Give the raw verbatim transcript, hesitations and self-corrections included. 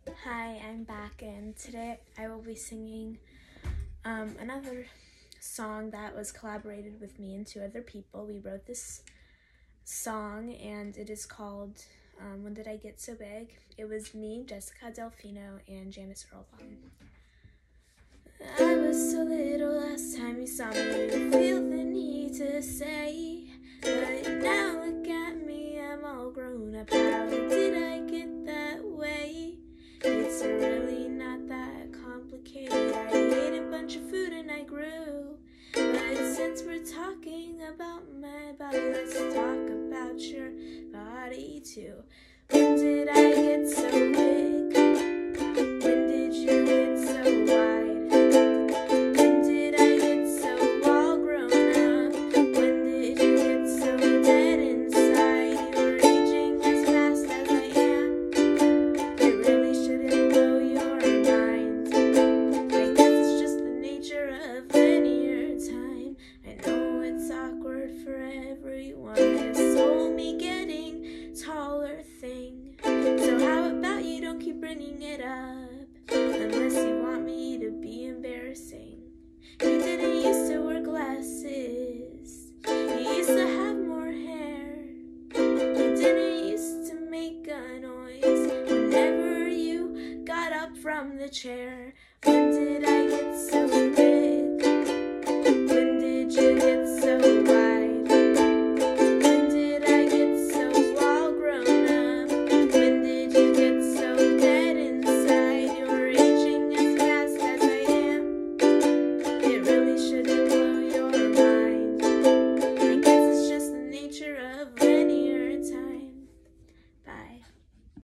Hi, I'm back, and today I will be singing um, another song that was collaborated with me and two other people. We wrote this song, and it is called um, When Did I Get So Big? It was me, Jessica, Delfino, and Janice, Erlbaum. I was so little last time you saw me, you feel the need to say, but now look at me, I'm all grown up. How did I get that way? It's really not that complicated. I ate a bunch of food and I grew. But since we're talking about my body, let's talk about your body too. When did I get so big? When did you get so wide? When did I get so all grown up? When did you get so dead inside? You're aging as fast as I am. It really shouldn't blow your mind. I guess it's just the nature of linear time. I know it's awkward for everyone, this whole me getting taller thing. So how about you don't keep bringing it up, unless you want me to be embarrassing. You didn't used to wear glasses, you used to have more hair, you didn't used to make a noise whenever you got up from the chair. When did I get so big?